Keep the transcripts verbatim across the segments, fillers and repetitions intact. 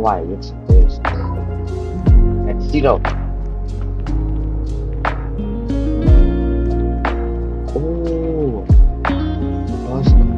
why it's this. Let's see though. Oh, awesome.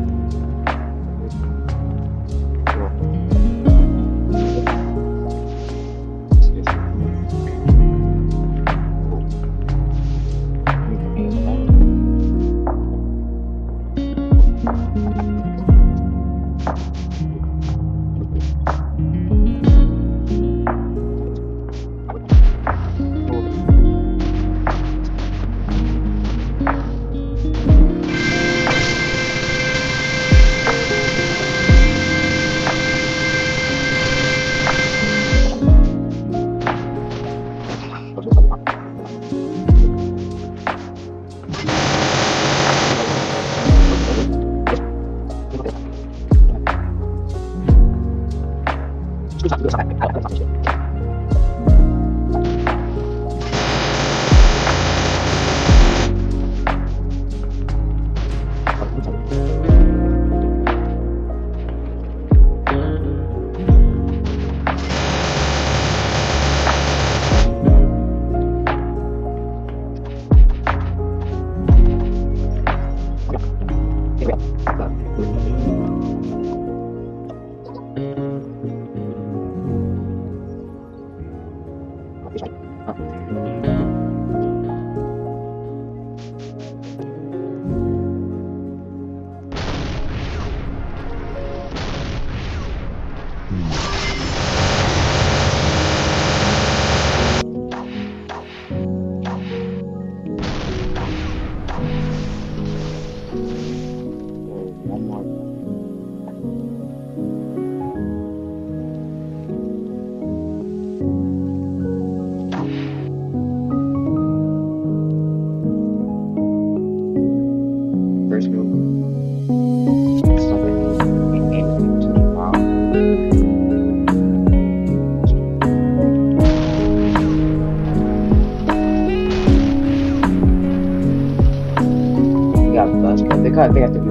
They kind of they have to do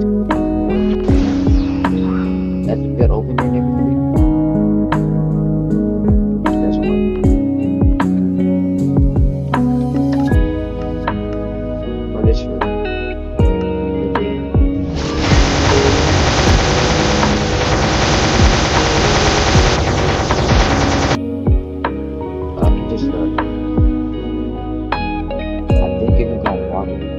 that's a good opening and everything. That's one. Oh, this one. Um, just uh, I think it's gonna water this.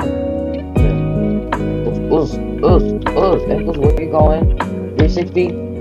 Us, us, us, where you going? three sixty?